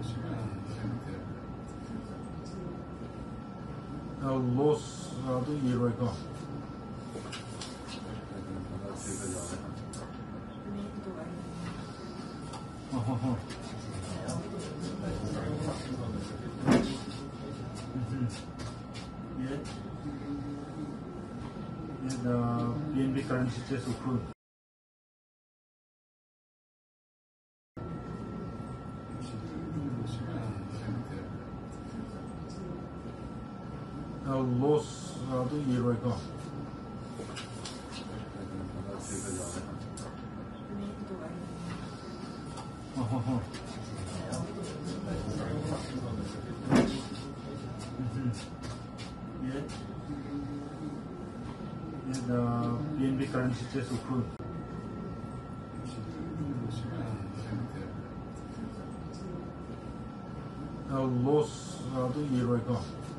로스라도 이해가. ये PNB currency chase ukhud. 로스라도 이해가. PNB currency chase ukhud. 로스라도 이해가.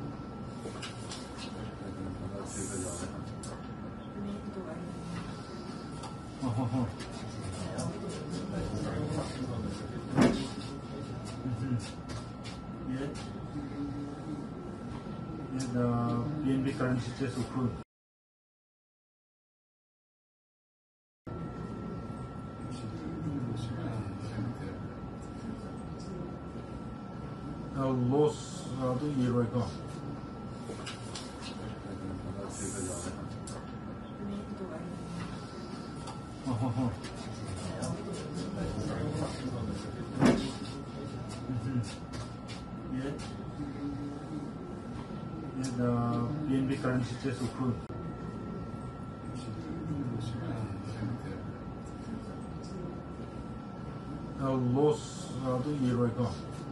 PNB currency chase ukhud. 로스라도 이해가. PNB currency chase ukhud. 로스라도 이해가.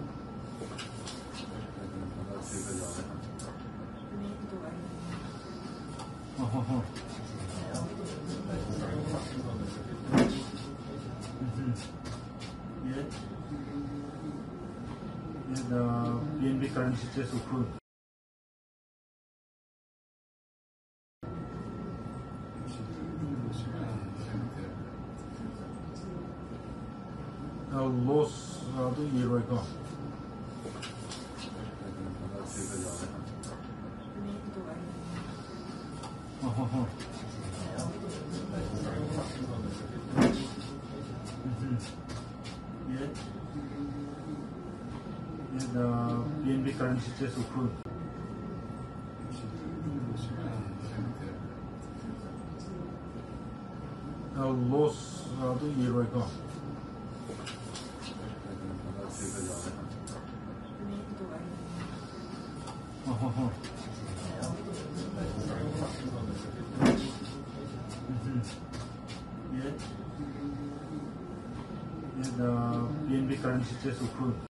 PNB currency chase ukhud. 로스라도 이해가. PNB currency chase ukhud. 로스라도 이해가. PNB currency chase ukhud.